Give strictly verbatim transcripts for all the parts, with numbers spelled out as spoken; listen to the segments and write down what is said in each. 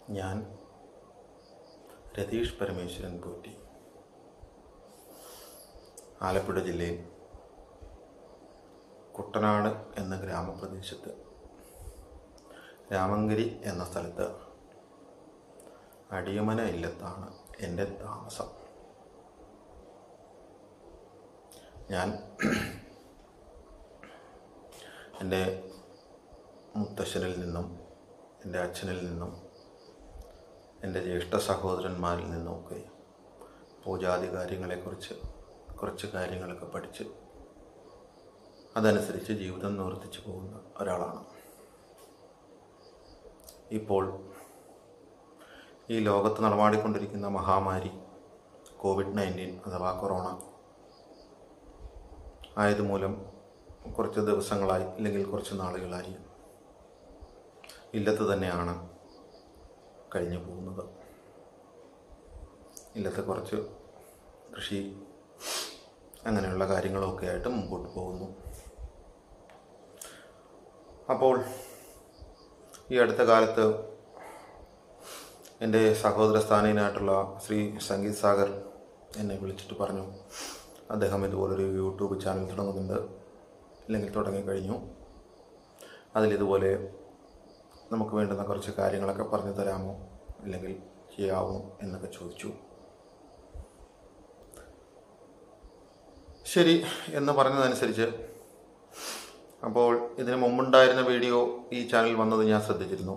ഞാൻ രതീഷ് പരമേശ്വരൻ പോറ്റി, ആലപ്പുഴ ജില്ലയിൽ കുട്ടനാട് എന്ന ഗ്രാമപ്രദേശത്ത് രാമങ്കരി എന്ന സ്ഥലത്ത് അടിയമന ഇല്ലത്താണ് എൻ്റെ താമസം. ഞാൻ എൻ്റെ മുത്തശ്ശനിൽ നിന്നും എൻ്റെ അച്ഛനിൽ നിന്നും എൻ്റെ ജ്യേഷ്ഠ സഹോദരന്മാരിൽ നിന്നുമൊക്കെ പൂജാതി കാര്യങ്ങളെക്കുറിച്ച് കുറച്ച് കാര്യങ്ങളൊക്കെ പഠിച്ച് അതനുസരിച്ച് ജീവിതം നിവർത്തിച്ചു പോകുന്ന ഒരാളാണ്. ഇപ്പോൾ ഈ ലോകത്ത് നടമാടിക്കൊണ്ടിരിക്കുന്ന മഹാമാരി കോവിഡ് നയൻറ്റീൻ അഥവാ കൊറോണ ആയതുമൂലം കുറച്ച് ദിവസങ്ങളായി അല്ലെങ്കിൽ കുറച്ച് നാളുകളായി ഇല്ലത്ത് തന്നെയാണ് കഴിഞ്ഞു പോകുന്നത്. ഇല്ലത്ത് കുറച്ച് കൃഷി അങ്ങനെയുള്ള കാര്യങ്ങളൊക്കെ ആയിട്ട് മുമ്പോട്ട് പോകുന്നു. അപ്പോൾ ഈ അടുത്ത കാലത്ത് എൻ്റെ സഹോദര സ്ഥാനീയനായിട്ടുള്ള ശ്രീ സംഗീത് സാഗർ എന്നെ വിളിച്ചിട്ട് പറഞ്ഞു, അദ്ദേഹം ഇതുപോലൊരു യൂട്യൂബ് ചാനൽ തുടങ്ങുന്നുണ്ട്, അല്ലെങ്കിൽ തുടങ്ങിക്കഴിഞ്ഞു. അതിലിതുപോലെ നമുക്ക് വേണ്ടുന്ന കുറച്ച് കാര്യങ്ങളൊക്കെ പറഞ്ഞു തരാമോ അല്ലെങ്കിൽ ചെയ്യാമോ എന്നൊക്കെ ചോദിച്ചു. ശരി എന്ന് പറഞ്ഞതനുസരിച്ച് അപ്പോൾ ഇതിന് മുമ്പുണ്ടായിരുന്ന വീഡിയോ ഈ ചാനൽ വന്നത് ഞാൻ ശ്രദ്ധിച്ചിരുന്നു.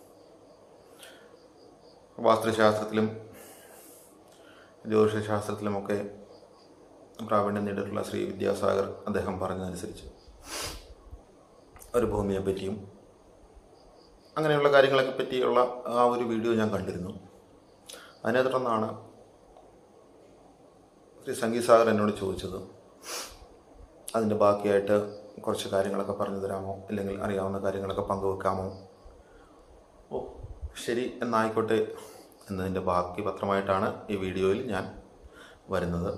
വാസ്തുശാസ്ത്രത്തിലും ജ്യോതിഷശാസ്ത്രത്തിലുമൊക്കെ പ്രാവീണ്യം നേടിയിട്ടുള്ള ശ്രീ വിദ്യാസാഗർ അദ്ദേഹം പറഞ്ഞതനുസരിച്ച് ഒരു ഭൂമിയെ പറ്റിയും അങ്ങനെയുള്ള കാര്യങ്ങളൊക്കെ പറ്റിയുള്ള ആ ഒരു വീഡിയോ ഞാൻ കണ്ടിരുന്നു. അതിനെ തുടർന്നാണ് ശ്രീ സംഗീത് സാഗർ എന്നോട് ചോദിച്ചത്, അതിൻ്റെ ബാക്കിയായിട്ട് കുറച്ച് കാര്യങ്ങളൊക്കെ പറഞ്ഞു തരാമോ അല്ലെങ്കിൽ അറിയാവുന്ന കാര്യങ്ങളൊക്കെ പങ്കുവെക്കാമോ. ഓ ശരി എന്നായിക്കോട്ടെ എന്നതിൻ്റെ ബാക്കി പത്രമായിട്ടാണ് ഈ വീഡിയോയിൽ ഞാൻ വരുന്നത്.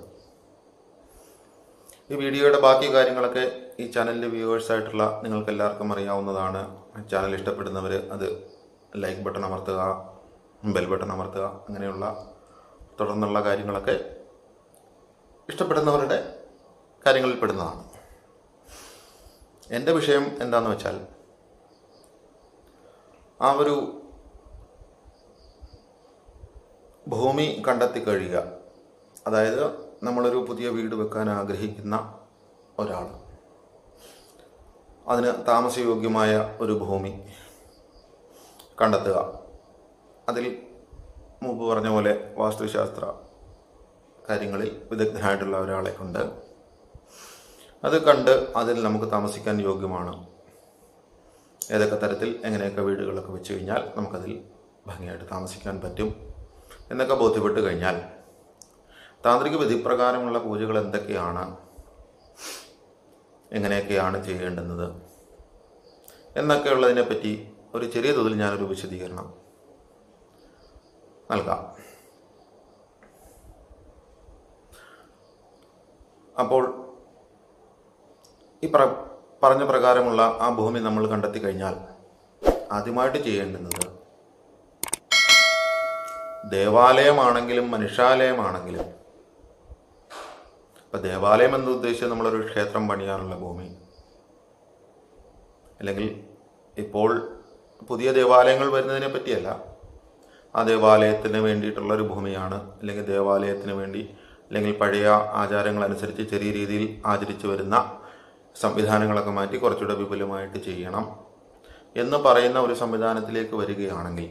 ഈ വീഡിയോയുടെ ബാക്കി കാര്യങ്ങളൊക്കെ ഈ ചാനലിൻ്റെ വ്യൂവേഴ്സായിട്ടുള്ള നിങ്ങൾക്ക് എല്ലാവർക്കും അറിയാവുന്നതാണ്. ചാനൽ ഇഷ്ടപ്പെടുന്നവർ അത് ലൈക്ക് ബട്ടൺ അമർത്തുക, ബെൽ ബട്ടൺ അമർത്തുക, അങ്ങനെയുള്ള തുടർന്നുള്ള കാര്യങ്ങളൊക്കെ ഇഷ്ടപ്പെടുന്നവരുടെ കാര്യങ്ങളിൽ പെടുന്നതാണ്. എൻ്റെ വിഷയം എന്താണെന്ന് വെച്ചാൽ, ആ ഒരു ഭൂമി കണ്ടെത്തി കഴിയുക, അതായത് നമ്മളൊരു പുതിയ വീട് വെക്കാൻ ആഗ്രഹിക്കുന്ന ഒരാൾ, അതിന് താമസയോഗ്യമായ ഒരു ഭൂമി കണ്ടെത്തുക. അതിൽ മുമ്പ് പറഞ്ഞ പോലെ വാസ്തുശാസ്ത്ര കാര്യങ്ങളിൽ വിദഗ്ധനായിട്ടുള്ള ഒരാളെ കൊണ്ട് അത് കണ്ട് അതിൽ നമുക്ക് താമസിക്കാൻ യോഗ്യമാണ്, ഏതൊക്കെ തരത്തിൽ എങ്ങനെയൊക്കെ വീടുകളൊക്കെ വെച്ച് കഴിഞ്ഞാൽ നമുക്കതിൽ ഭംഗിയായിട്ട് താമസിക്കാൻ പറ്റും എന്നൊക്കെ ബോധ്യപ്പെട്ട് കഴിഞ്ഞാൽ താന്ത്രിക വിധിപ്രകാരമുള്ള പൂജകൾ എന്തൊക്കെയാണ്, എങ്ങനെയൊക്കെയാണ് ചെയ്യേണ്ടുന്നത് എന്നൊക്കെയുള്ളതിനെപ്പറ്റി ഒരു ചെറിയ തോതിൽ ഞാനൊരു വിശദീകരണം നൽകാം. അപ്പോൾ ഈ പ്ര പറഞ്ഞ പ്രകാരമുള്ള ആ ഭൂമി നമ്മൾ കണ്ടെത്തി കഴിഞ്ഞാൽ ആദ്യമായിട്ട് ചെയ്യേണ്ടുന്നത്, ദേവാലയമാണെങ്കിലും മനുഷ്യാലയമാണെങ്കിലും, ഇപ്പം ദേവാലയം എന്ന് ഉദ്ദേശിച്ച് നമ്മളൊരു ക്ഷേത്രം പണിയാനുള്ള ഭൂമി, അല്ലെങ്കിൽ ഇപ്പോൾ പുതിയ ദേവാലയങ്ങൾ വരുന്നതിനെ പറ്റിയല്ല, ആ ദേവാലയത്തിന് വേണ്ടിയിട്ടുള്ളൊരു ഭൂമിയാണ്, അല്ലെങ്കിൽ ദേവാലയത്തിന് വേണ്ടി അല്ലെങ്കിൽ പഴയ ആചാരങ്ങൾ അനുസരിച്ച് ചെറിയ രീതിയിൽ ആചരിച്ചു വരുന്ന സംവിധാനങ്ങളൊക്കെ മാറ്റി കുറച്ചുകൂടെ വിപുലമായിട്ട് ചെയ്യണം എന്ന് പറയുന്ന ഒരു സംവിധാനത്തിലേക്ക് വരികയാണെങ്കിൽ,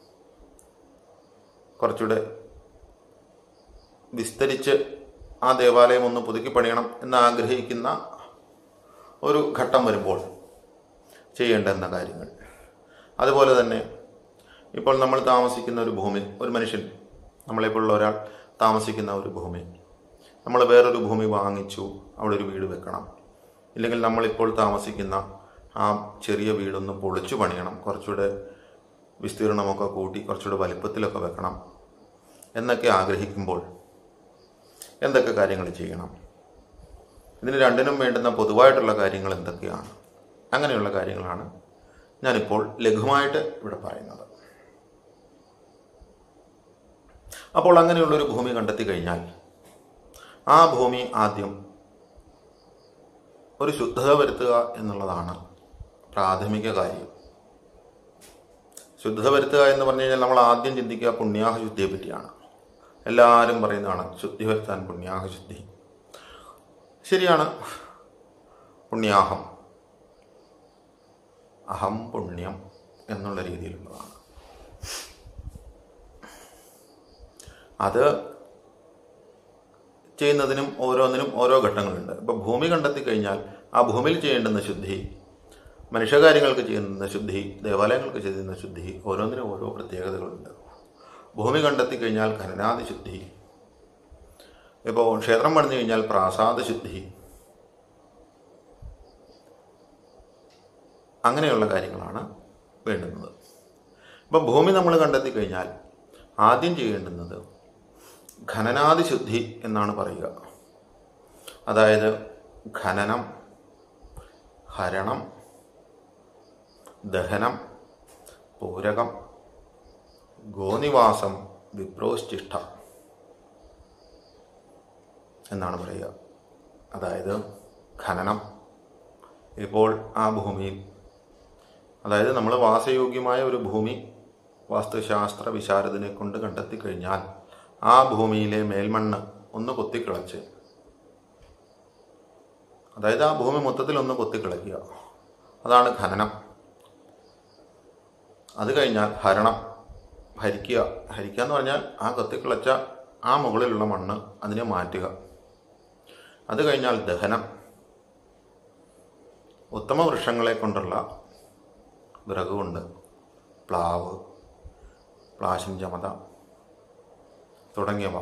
കുറച്ചുകൂടെ വിസ്തരിച്ച് ആ ദേവാലയം ഒന്ന് പുതുക്കി പണിയണം എന്ന് ആഗ്രഹിക്കുന്ന ഒരു ഘട്ടം വരുമ്പോൾ ചെയ്യേണ്ടുന്ന കാര്യങ്ങൾ. അതുപോലെ തന്നെ ഇപ്പോൾ നമ്മൾ താമസിക്കുന്ന ഒരു ഭൂമി, ഒരു മനുഷ്യൻ, നമ്മളെപ്പോലുള്ള ഒരാൾ താമസിക്കുന്ന ഒരു ഭൂമി, നമ്മൾ വേറൊരു ഭൂമി വാങ്ങിച്ചു അവിടെ ഒരു വീട് വെക്കണം, ഇല്ലെങ്കിൽ നമ്മളിപ്പോൾ താമസിക്കുന്ന ആ ചെറിയ വീടൊന്ന് പൊളിച്ചു പണിയണം, കുറച്ചുകൂടെ വിസ്തീർണമൊക്കെ കൂട്ടി കുറച്ചുകൂടെ വലിപ്പത്തിലൊക്കെ വെക്കണം എന്നൊക്കെ ആഗ്രഹിക്കുമ്പോൾ എന്തൊക്കെ കാര്യങ്ങൾ ചെയ്യണം, ഇതിന് രണ്ടിനും വേണ്ടുന്ന പൊതുവായിട്ടുള്ള കാര്യങ്ങൾ എന്തൊക്കെയാണ്, അങ്ങനെയുള്ള കാര്യങ്ങളാണ് ഞാനിപ്പോൾ ലഘുവായിട്ട് ഇവിടെ പറയുന്നത്. അപ്പോൾ അങ്ങനെയുള്ളൊരു ഭൂമി കണ്ടെത്തി കഴിഞ്ഞാൽ ആ ഭൂമി ആദ്യം ഒരു ശുദ്ധത വരുത്തുക എന്നുള്ളതാണ് പ്രാഥമിക കാര്യം. ശുദ്ധത വരുത്തുക എന്ന് പറഞ്ഞു കഴിഞ്ഞാൽ നമ്മൾ ആദ്യം ചിന്തിക്കുക പുണ്യാഹ ശുദ്ധിയെ പറ്റിയാണ്. എല്ലാവരും പറയുന്നതാണ് ശുദ്ധി വരുത്താൻ പുണ്യാഹ ശുദ്ധി. ശരിയാണ്, പുണ്യാഹം അഹം പുണ്യം എന്നുള്ള രീതിയിലുള്ളതാണ്. അത് ചെയ്യുന്നതിനും ഓരോന്നിനും ഓരോ ഘട്ടങ്ങളുണ്ട്. ഇപ്പം ഭൂമി കണ്ടെത്തി കഴിഞ്ഞാൽ ആ ഭൂമിയിൽ ചെയ്യേണ്ടുന്ന ശുദ്ധി, മനുഷ്യകാര്യങ്ങൾക്ക് ചെയ്യുന്ന ശുദ്ധി, ദേവാലയങ്ങൾക്ക് ചെയ്യുന്ന ശുദ്ധി, ഓരോന്നിനും ഓരോ പ്രത്യേകതകളുണ്ട്. ഭൂമി കണ്ടെത്തി കഴിഞ്ഞാൽ ഖനനാദി ശുദ്ധി, ഇപ്പോൾ ക്ഷേത്രം പണിഞ്ഞു കഴിഞ്ഞാൽ പ്രാസാദ ശുദ്ധി, അങ്ങനെയുള്ള കാര്യങ്ങളാണ് വേണ്ടുന്നത്. ഇപ്പം ഭൂമി നമ്മൾ കണ്ടെത്തി കഴിഞ്ഞാൽ ആദ്യം ചെയ്യേണ്ടുന്നത് ഖനനാദി ശുദ്ധി എന്നാണ് പറയുക. അതായത് ഖനനം, ഹരണം, ദഹനം, പൂരകം, ഗോനിവാസം, വിപ്രോശ്ചിഷ്ട എന്നാണ് പറയുക. അതായത് ഖനനം, ഇപ്പോൾ ആ ഭൂമിയിൽ, അതായത് നമ്മൾ വാസയോഗ്യമായ ഒരു ഭൂമി വാസ്തുശാസ്ത്ര വിശാരദിനെ കൊണ്ട് കണ്ടെത്തി കഴിഞ്ഞാൽ ആ ഭൂമിയിലെ മേൽമണ്ണ് ഒന്ന് കൊത്തിക്കിളച്ച്, അതായത് ആ ഭൂമി മൊത്തത്തിൽ ഒന്ന് കൊത്തിക്കിളയ്ക്കുക, അതാണ് ഖനനം. അത് കഴിഞ്ഞാൽ ഹരണം, ഹരിക്കുക. ഹരിക്കുക എന്ന് പറഞ്ഞാൽ ആ കൊത്തിക്കിളച്ച ആ മുകളിലുള്ള മണ്ണ് അതിനെ മാറ്റുക. അത് കഴിഞ്ഞാൽ ദഹനം, ഉത്തമ വൃക്ഷങ്ങളെ കൊണ്ടുള്ള വിറക് കൊണ്ട്, പ്ലാവ്, പ്ലാശൻ ചമത തുടങ്ങിയവ,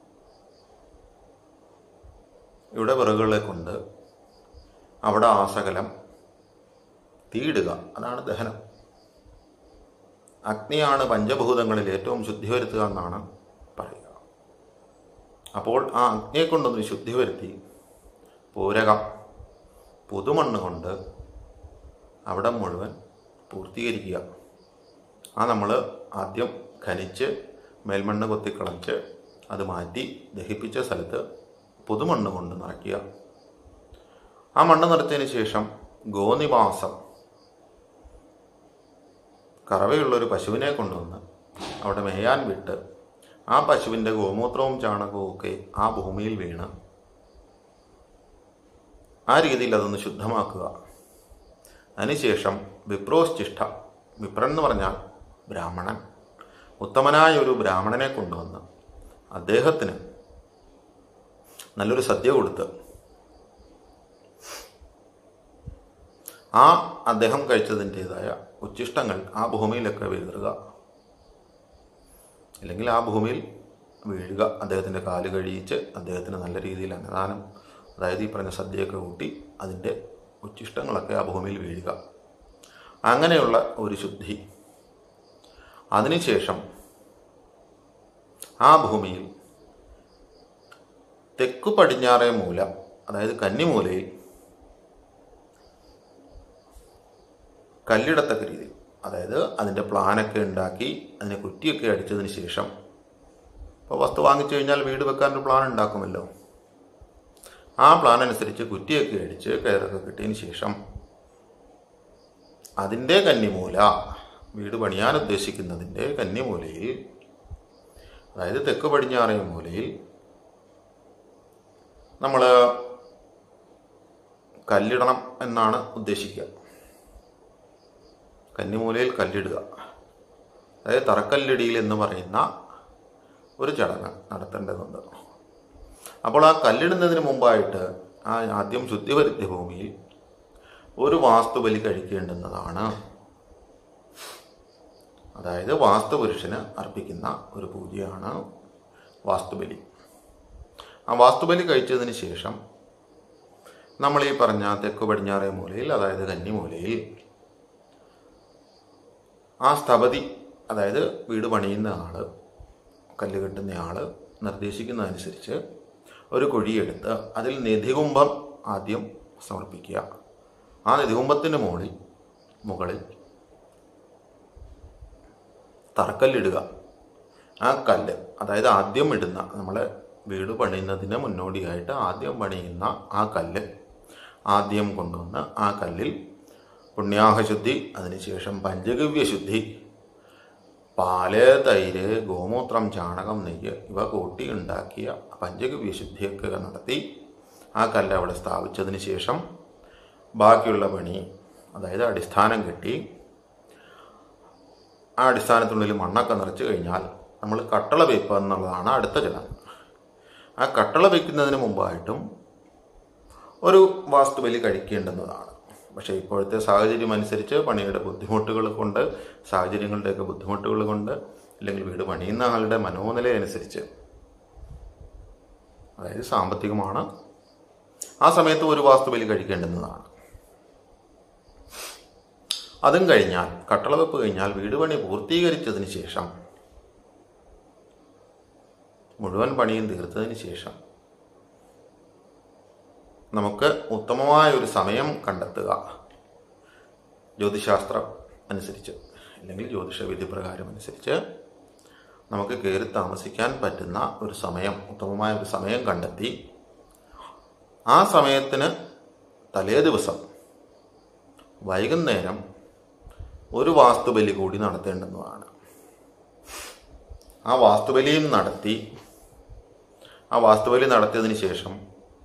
ഇവിടെ വിറകുകളെ കൊണ്ട് അവിടെ ആസകലം തീയിടുക, അതാണ് ദഹനം. അഗ്നിയാണ് പഞ്ചഭൂതങ്ങളിൽ ഏറ്റവും ശുദ്ധി വരുത്തുക എന്നാണ് പറയുക. അപ്പോൾ ആ അഗ്നിയെ കൊണ്ടൊന്ന് ശുദ്ധി വരുത്തി പൂരകം, പുതുമണ്ണ് കൊണ്ട് അവിടെ മുഴുവൻ പൂർത്തീകരിക്കുക. ആ നമ്മൾ ആദ്യം ഖനിച്ച് മേൽമണ്ണ് കൊത്തിക്കളച്ച് അത് മാറ്റി ദഹിപ്പിച്ച സ്ഥലത്ത് പുതുമണ്ണ് കൊണ്ട് നിറയ്ക്കുക. ആ മണ്ണ് നിറച്ചതിന് ശേഷം ഗോനിവാസം, കറവയുള്ളൊരു പശുവിനെ കൊണ്ടുവന്ന് അവിടെ മേയാൻ വിട്ട് ആ പശുവിൻ്റെ ഗോമൂത്രവും ചാണകവും ഒക്കെ ആ ഭൂമിയിൽ വീണ് ആ രീതിയിൽ അതൊന്ന് ശുദ്ധമാക്കുക. അതിനുശേഷം വിപ്രോശ്ചിഷ്ട, വിപ്രൻ എന്ന് പറഞ്ഞാൽ ബ്രാഹ്മണൻ, ഉത്തമനായ ഒരു ബ്രാഹ്മണനെ കൊണ്ടുവന്ന് അദ്ദേഹത്തിന് നല്ലൊരു സദ്യ കൊടുത്ത് ആ അദ്ദേഹം കഴിച്ചതിൻ്റെതായ ഉച്ഛിഷ്ടങ്ങൾ ആ ഭൂമിയിലൊക്കെ വീഴുക, അല്ലെങ്കിൽ ആ ഭൂമിയിൽ വീഴുക. അദ്ദേഹത്തിൻ്റെ കാല് കഴിയിച്ച് അദ്ദേഹത്തിന് നല്ല രീതിയിൽ അന്നദാനം, അതായത് ഈ പറഞ്ഞ സദ്യയൊക്കെ കൂട്ടി അതിൻ്റെ ഉച്ഛിഷ്ടങ്ങളൊക്കെ ആ ഭൂമിയിൽ വീഴുക. അങ്ങനെയുള്ള ഒരു ശുദ്ധി. അതിനുശേഷം ആ ഭൂമിയിൽ തെക്കു പടിഞ്ഞാറേ മൂല, അതായത് കന്നിമൂലയിൽ കല്ലിടത്തക്ക രീതിയിൽ, അതായത് അതിൻ്റെ പ്ലാനൊക്കെ ഉണ്ടാക്കി അതിനെ കുറ്റിയൊക്കെ അടിച്ചതിന് ശേഷം, ഇപ്പോൾ വസ്തു വാങ്ങിച്ചു കഴിഞ്ഞാൽ വീട് വെക്കാനൊരു പ്ലാൻ ഉണ്ടാക്കുമല്ലോ, ആ പ്ലാൻ അനുസരിച്ച് കുറ്റിയൊക്കെ അടിച്ച് കയറൊക്കെ കിട്ടിയതിന് ശേഷം അതിൻ്റെ കന്നിമൂല, വീട് പണിയാൻ ഉദ്ദേശിക്കുന്നതിൻ്റെ കന്നിമൂലയിൽ, അതായത് തെക്ക് പടിഞ്ഞാറേ മൂലയിൽ നമ്മൾ കല്ലിടണം എന്നാണ് ഉദ്ദേശിക്കുക. കന്നിമൂലയിൽ കല്ലിടുക, അതായത് തറക്കല്ലിടിയിൽ എന്ന് പറയുന്ന ഒരു ചടങ്ങ് നടത്തേണ്ടതുണ്ട്. അപ്പോൾ ആ കല്ലിടുന്നതിന് മുമ്പായിട്ട് ആ ആദ്യം ശുദ്ധി വരുത്തിയ ഭൂമിയിൽ ഒരു വാസ്തുബലി കഴിക്കേണ്ടുന്നതാണ്. അതായത് വാസ്തുപുരുഷന് അർപ്പിക്കുന്ന ഒരു പൂജയാണ് വാസ്തുബലി. ആ വാസ്തുബലി കഴിച്ചതിന് ശേഷം നമ്മൾ ഈ പറഞ്ഞ തെക്ക് പടിഞ്ഞാറേ മൂലയിൽ, അതായത് കന്നിമൂലയിൽ ആ സ്ഥപതി, അതായത് വീട് പണിയുന്ന ആൾ, കല്ല് കെട്ടുന്ന ആൾ നിർദ്ദേശിക്കുന്നതനുസരിച്ച് ഒരു കുഴിയെടുത്ത് അതിൽ നിധികുംഭം ആദ്യം സമർപ്പിക്കുക. ആ നിധികുംഭത്തിൻ്റെ മുകളിൽ മുകളിൽ തറക്കല്ലിടുക. ആ കല്ല്, അതായത് ആദ്യം ഇടുന്ന, നമ്മൾ വീട് പണിയുന്നതിന് മുന്നോടിയായിട്ട് ആദ്യം പണിയുന്ന ആ കല്ല് ആദ്യം കൊണ്ടുവന്ന് ആ കല്ലിൽ പുണ്യാഹശുദ്ധി, അതിനുശേഷം പഞ്ചഗവ്യശുദ്ധി, പാല്, തൈര്, ഗോമൂത്രം, ചാണകം, നെയ്യ് ഇവ കൂട്ടി ഉണ്ടാക്കിയ പഞ്ചഗവ്യശുദ്ധിയൊക്കെ നടത്തി ആ കല്ല് അവിടെ സ്ഥാപിച്ചതിന് ശേഷം ബാക്കിയുള്ള പണി, അതായത് അടിസ്ഥാനം കെട്ടി ആ അടിസ്ഥാനത്തിനുള്ളിൽ മണ്ണൊക്കെ നിറച്ച് കഴിഞ്ഞാൽ നമ്മൾ കട്ടള വയ്ക്കുക എന്നുള്ളതാണ് അടുത്ത ചടങ്ങ്. ആ കട്ടള വയ്ക്കുന്നതിന് മുമ്പായിട്ടും ഒരു വാസ്തുബലി കഴിക്കേണ്ടുന്നതാണ്. പക്ഷേ ഇപ്പോഴത്തെ സാഹചര്യം അനുസരിച്ച്, പണിയുടെ ബുദ്ധിമുട്ടുകൾ കൊണ്ട്, സാഹചര്യങ്ങളുടെയൊക്കെ ബുദ്ധിമുട്ടുകൾ കൊണ്ട്, അല്ലെങ്കിൽ വീട് പണിയുന്ന ആളുടെ മനോനില അനുസരിച്ച്, അതായത് സാമ്പത്തികമാണ്, ആ സമയത്ത് ഒരു വാസ്തുബലി കഴിക്കേണ്ടുന്നതാണ്. അതും കഴിഞ്ഞാൽ, കട്ടളവെപ്പ് കഴിഞ്ഞാൽ, വീട് പണി പൂർത്തീകരിച്ചതിന് ശേഷം, മുഴുവൻ പണിയും തീർത്തതിന് ശേഷം നമുക്ക് ഉത്തമമായ ഒരു സമയം കണ്ടെത്തുക. ജ്യോതിശാസ്ത്രം അനുസരിച്ച് അല്ലെങ്കിൽ ജ്യോതിഷ വിധി പ്രകാരം അനുസരിച്ച് നമുക്ക് കയറി താമസിക്കാൻ പറ്റുന്ന ഒരു സമയം, ഉത്തമമായ ഒരു സമയം കണ്ടെത്തി ആ സമയത്തിന് തലേ ദിവസം വൈകുന്നേരം ഒരു വാസ്തുബലി കൂടി നടത്തേണ്ടുന്നതാണ്. ആ വാസ്തുബലിയും നടത്തി ആ വാസ്തുബലി നടത്തിയതിന് ശേഷം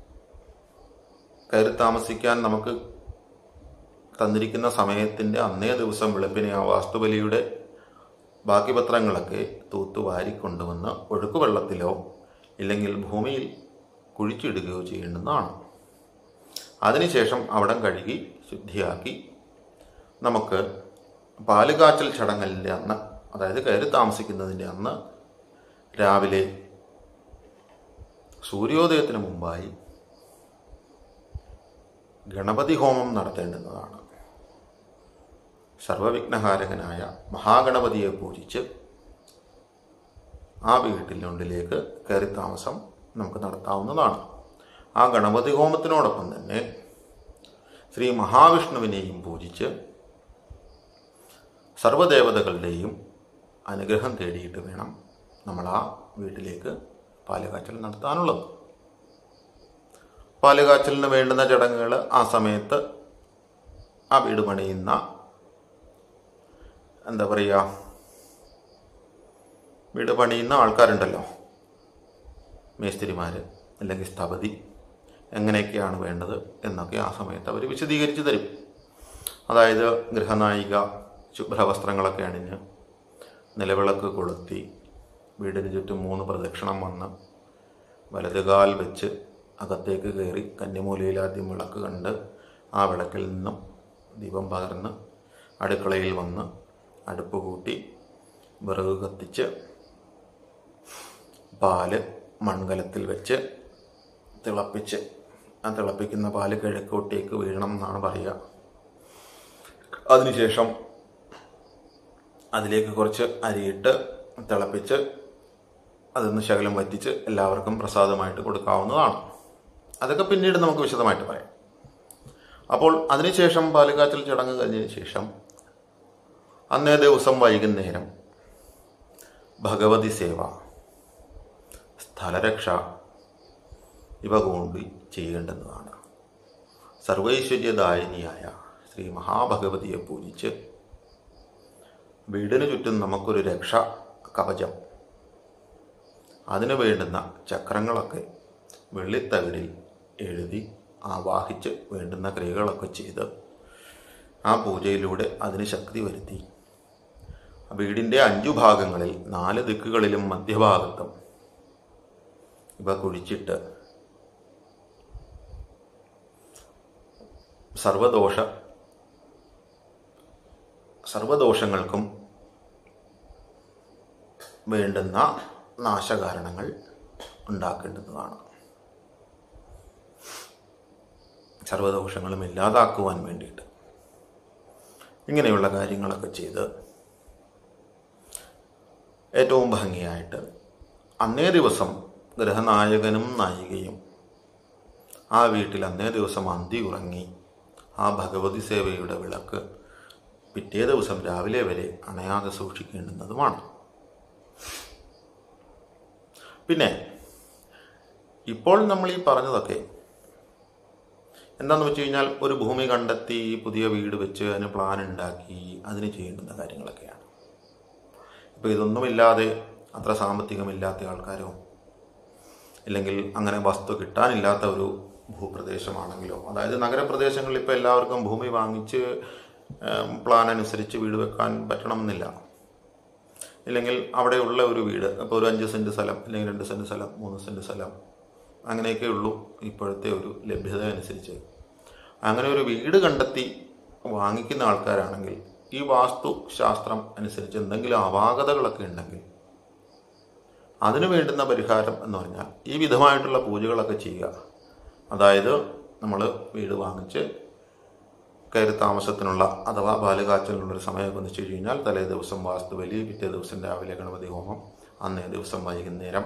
കയറി താമസിക്കാൻ നമുക്ക് തന്നിരിക്കുന്ന സമയത്തിൻ്റെ അന്നേ ദിവസം വെളുപ്പിനെ ആ വാസ്തുബലിയുടെ ബാക്കി പത്രങ്ങളൊക്കെ തൂത്തുവാരി കൊണ്ടുവന്ന് ഒഴുക്കുവെള്ളത്തിലോ ഇല്ലെങ്കിൽ ഭൂമിയിൽ കുഴിച്ചിടുകയോ ചെയ്യേണ്ടതാണ്. അതിനുശേഷം അവിടം കഴുകി ശുദ്ധിയാക്കി നമുക്ക് പാലുകാച്ചൽ ചടങ്ങലിൻ്റെ അന്ന്, അതായത് കയറി താമസിക്കുന്നതിൻ്റെ അന്ന് രാവിലെ സൂര്യോദയത്തിന് മുമ്പായി ഗണപതി ഹോമം നടത്തേണ്ടുന്നതാണ്. സർവവിഘ്നഹാരകനായ മഹാഗണപതിയെ പൂജിച്ച് ആ വീട്ടിനുള്ളിലേക്ക് കയറി താമസം നമുക്ക് നടത്താവുന്നതാണ്. ആ ഗണപതി ഹോമത്തിനോടൊപ്പം തന്നെ ശ്രീ മഹാവിഷ്ണുവിനെയും പൂജിച്ച് സർവദേവതകളുടെയും അനുഗ്രഹം തേടിയിട്ട് വേണം നമ്മൾ ആ വീട്ടിലേക്ക് പാലുകാച്ചൽ നടത്താനുള്ളത്. പാലുകാച്ചലിന് വേണ്ടുന്ന ചടങ്ങുകൾ ആ സമയത്ത് ആ വീട് പണിയുന്ന എന്താ പറയുക വീട് പണിയുന്ന ആൾക്കാരുണ്ടല്ലോ, മേസ്തിരിമാർ അല്ലെങ്കിൽ സ്ഥപതി, എങ്ങനെയൊക്കെയാണ് വേണ്ടത് എന്നൊക്കെ ആ സമയത്ത് അവർ വിശദീകരിച്ച് തരും. അതായത് ഗൃഹനായിക ശുഭ്രവസ്ത്രങ്ങളൊക്കെ അണിഞ്ഞ് നിലവിളക്ക് കൊളുത്തി വീടിന് ചുറ്റും മൂന്ന് പ്രദക്ഷിണം വന്ന് വലതുകാൽ വെച്ച് അകത്തേക്ക് കയറി കന്നിമൂലയിൽ ആദ്യം വിളക്ക് കണ്ട് ആ വിളക്കിൽ നിന്നും ദീപം പകർന്ന് അടുക്കളയിൽ വന്ന് അടുപ്പ് കൂട്ടി വിറക് കത്തിച്ച് പാല് മൺകലത്തിൽ വെച്ച് തിളപ്പിച്ച് ആ തിളപ്പിക്കുന്ന പാല് കിഴക്കോട്ടേക്ക് വീഴണം എന്നാണ് പറയുക. അതിനുശേഷം അതിലേക്ക് കുറച്ച് അരിയിട്ട് തിളപ്പിച്ച് അതൊന്ന് ശകലം വറ്റിച്ച് എല്ലാവർക്കും പ്രസാദമായിട്ട് കൊടുക്കാവുന്നതാണ്. അതൊക്കെ പിന്നീട് നമുക്ക് വിശദമായിട്ട് പറയാം. അപ്പോൾ അതിനുശേഷം പാലുകാച്ചൽ ചടങ്ങ് കഴിഞ്ഞതിന് ശേഷം അന്നേ ദിവസം വൈകുന്നേരം ഭഗവതി സേവ, സ്ഥലരക്ഷ ഇവ കൂടി ചെയ്യേണ്ടുന്നതാണ്. സർവൈശ്വര്യദായിനിയായ ശ്രീ മഹാഭഗവതിയെ പൂജിച്ച് വീടിന് ചുറ്റും നമുക്കൊരു രക്ഷ കവചം, അതിനു വേണ്ടുന്ന ചക്രങ്ങളൊക്കെ വെള്ളിത്തകിടിൽ എഴുതി ആവാഹിച്ച് വേണ്ടുന്ന ക്രിയകളൊക്കെ ചെയ്ത് ആ പൂജയിലൂടെ അതിന് ശക്തി വരുത്തി വീടിൻ്റെ അഞ്ചു ഭാഗങ്ങളിൽ നാല് ദിക്കുകളിലും മധ്യഭാഗത്തും ഇവ കുഴിച്ചിട്ട് സർവദോഷ സർവദോഷങ്ങൾക്കും വേണ്ടുന്ന നാശകാരണങ്ങൾ ഉണ്ടാക്കേണ്ടതാണ്. സർവദോഷങ്ങളും ഇല്ലാതാക്കുവാൻ വേണ്ടിയിട്ട് ഇങ്ങനെയുള്ള കാര്യങ്ങളൊക്കെ ചെയ്ത് ഏറ്റവും ഭംഗിയായിട്ട് അന്നേ ദിവസം ഗൃഹനായകനും നായികയും ആ വീട്ടിൽ അന്നേ ദിവസം അന്തി ഉറങ്ങി ആ ഭഗവതി സേവയുടെ വിളക്ക് പിറ്റേ ദിവസം രാവിലെ വരെ അണയാതെ സൂക്ഷിക്കേണ്ടുന്നതുമാണ്. പിന്നെ ഇപ്പോൾ നമ്മൾ ഈ പറഞ്ഞതൊക്കെ എന്താണെന്ന് വെച്ച് കഴിഞ്ഞാൽ ഒരു ഭൂമി കണ്ടെത്തി പുതിയ വീട് വെച്ച് അതിന് പ്ലാൻ ഉണ്ടാക്കി അതിന് ചെയ്യേണ്ടുന്ന കാര്യങ്ങളൊക്കെയാണ്. ഇപ്പോൾ ഇതൊന്നുമില്ലാതെ അത്ര സാമ്പത്തികമില്ലാത്ത ആൾക്കാരോ ഇല്ലെങ്കിൽ അങ്ങനെ വസ്തു കിട്ടാനില്ലാത്ത ഒരു ഭൂപ്രദേശമാണെങ്കിലോ, അതായത് നഗരപ്രദേശങ്ങളിൽ ഇപ്പോൾ എല്ലാവർക്കും ഭൂമി വാങ്ങിച്ച് പ്ലാൻ അനുസരിച്ച് വീട് വെക്കാൻ പറ്റണമെന്നില്ല. ഇല്ലെങ്കിൽ അവിടെയുള്ള ഒരു വീട് ഇപ്പോൾ ഒരു അഞ്ച് സെൻറ്റ് സ്ഥലം അല്ലെങ്കിൽ രണ്ട് സെൻറ്റ് സ്ഥലം മൂന്ന് സെൻറ്റ് സ്ഥലം അങ്ങനെയൊക്കെ ഉള്ളൂ ഇപ്പോഴത്തെ ഒരു ലഭ്യത അനുസരിച്ച്. അങ്ങനെ ഒരു വീട് കണ്ടെത്തി വാങ്ങിക്കുന്ന ആൾക്കാരാണെങ്കിൽ ഈ വാസ്തു ശാസ്ത്രം അനുസരിച്ച് എന്തെങ്കിലും അപാകതകളൊക്കെ ഉണ്ടെങ്കിൽ അതിനു വേണ്ടുന്ന പരിഹാരം എന്ന് പറഞ്ഞാൽ ഈ വിധമായിട്ടുള്ള പൂജകളൊക്കെ ചെയ്യുക. അതായത് നമ്മൾ വീട് വാങ്ങിച്ച് കയറി താമസത്തിനുള്ള അഥവാ ബാലുകാച്ചലിനുള്ളൊരു സമയമൊക്കെ നിശ്ചയിച്ചു കഴിഞ്ഞാൽ തലേ ദിവസം വാസ്തുബലി, പിറ്റേ ദിവസം രാവിലെ ഗണപതി ഹോമം, അന്നേ ദിവസം വൈകുന്നേരം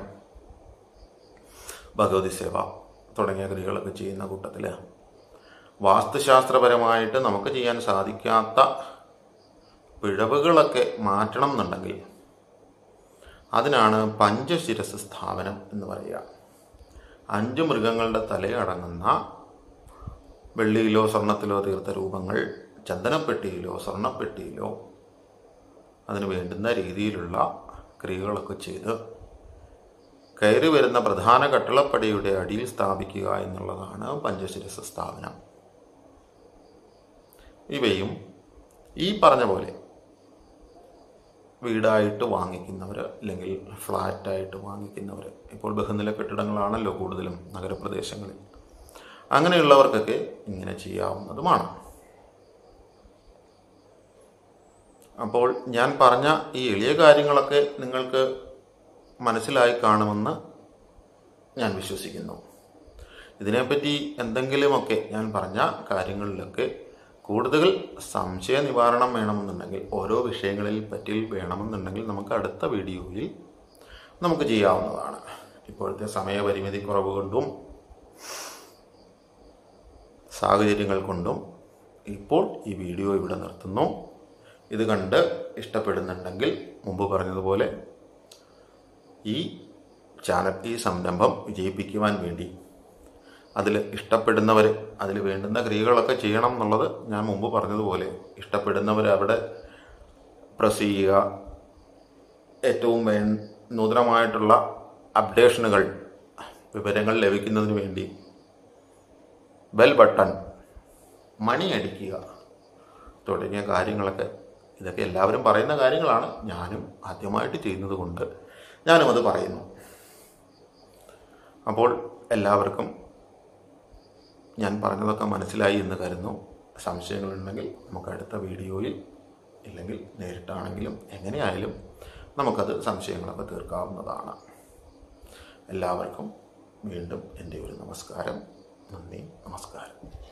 ഭഗവതി സേവ തുടങ്ങിയ ക്രിയകളൊക്കെ ചെയ്യുന്ന കൂട്ടത്തിൽ വാസ്തുശാസ്ത്രപരമായിട്ട് നമുക്ക് ചെയ്യാൻ സാധിക്കാത്ത പിഴവുകളൊക്കെ മാറ്റണം എന്നുണ്ടെങ്കിൽ അതിനാണ് പഞ്ചശിരസ് സ്ഥാപനം എന്ന് പറയുക. അഞ്ച് മൃഗങ്ങളുടെ തലയടങ്ങുന്ന വെള്ളിയിലോ സ്വർണത്തിലോ തീർത്ത രൂപങ്ങൾ ചന്ദനപ്പെട്ടിയിലോ സ്വർണപ്പെട്ടിയിലോ അതിന് വേണ്ടുന്ന രീതിയിലുള്ള ക്രിയകളൊക്കെ ചെയ്ത് കയറി വരുന്ന പ്രധാന കട്ടിളപ്പടിയുടെ അടിയിൽ സ്ഥാപിക്കുക എന്നുള്ളതാണ് പഞ്ചശിരസ് സ്ഥാപനം. ഇവയും ഈ പറഞ്ഞ പോലെ വീടായിട്ട് വാങ്ങിക്കുന്നവർ അല്ലെങ്കിൽ ഫ്ലാറ്റായിട്ട് വാങ്ങിക്കുന്നവർ, ഇപ്പോൾ ബഹുനില കെട്ടിടങ്ങളാണല്ലോ കൂടുതലും നഗരപ്രദേശങ്ങളിൽ, അങ്ങനെയുള്ളവർക്കൊക്കെ ഇങ്ങനെ ചെയ്യാവുന്നതുമാണ്. അപ്പോൾ ഞാൻ പറഞ്ഞ ഈ എളിയ കാര്യങ്ങളൊക്കെ നിങ്ങൾക്ക് മനസ്സിലായി കാണുമെന്ന് ഞാൻ വിശ്വസിക്കുന്നു. ഇതിനെപ്പറ്റി എന്തെങ്കിലുമൊക്കെ ഞാൻ പറഞ്ഞ കാര്യങ്ങളിലൊക്കെ കൂടുതൽ സംശയ നിവാരണം വേണമെന്നുണ്ടെങ്കിൽ, ഓരോ വിഷയങ്ങളിൽ പറ്റി വേണമെന്നുണ്ടെങ്കിൽ നമുക്ക് അടുത്ത വീഡിയോയിൽ നമുക്ക് ചെയ്യാവുന്നതാണ്. ഇപ്പോഴത്തെ സമയപരിമിതി കുറവ് കൊണ്ടും സാഹചര്യങ്ങൾ കൊണ്ടും ഇപ്പോൾ ഈ വീഡിയോ ഇവിടെ നിർത്തുന്നു. ഇത് കണ്ട് ഇഷ്ടപ്പെടുന്നുണ്ടെങ്കിൽ മുമ്പ് പറഞ്ഞതുപോലെ ഈ ചാനൽ, ഈ സംരംഭം വിജയിപ്പിക്കുവാൻ വേണ്ടി അതിൽ ഇഷ്ടപ്പെടുന്നവർ അതിൽ വേണ്ടുന്ന ക്രിയകളൊക്കെ ചെയ്യണം എന്നുള്ളത് ഞാൻ മുമ്പ് പറഞ്ഞതുപോലെ ഇഷ്ടപ്പെടുന്നവർ അവിടെ പ്രസ് ചെയ്യുക. ഏറ്റവും വേ നൂതനമായിട്ടുള്ള അപ്ഡേഷനുകൾ, വിവരങ്ങൾ ലഭിക്കുന്നതിന് വേണ്ടി ബെൽ ബട്ടൺ, മണി അടിക്കുക തുടങ്ങിയ കാര്യങ്ങളൊക്കെ, ഇതൊക്കെ എല്ലാവരും പറയുന്ന കാര്യങ്ങളാണ്. ഞാനും ആദ്യമായിട്ട് ചെയ്യുന്നത് കൊണ്ട് ഞാനും അത് പറയുന്നു. അപ്പോൾ എല്ലാവർക്കും ഞാൻ പറഞ്ഞതൊക്കെ മനസ്സിലായി എന്ന് കരുതുന്നു. സംശയങ്ങളുണ്ടെങ്കിൽ നമുക്ക് അടുത്ത വീഡിയോയിൽ, ഇല്ലെങ്കിൽ നേരിട്ടാണെങ്കിലും എങ്ങനെയായാലും നമുക്കത് സംശയങ്ങളൊക്കെ തീർക്കാവുന്നതാണ്. എല്ലാവർക്കും വീണ്ടും എൻ്റെ ഒരു നമസ്കാരം. നന്ദി, നമസ്കാരം.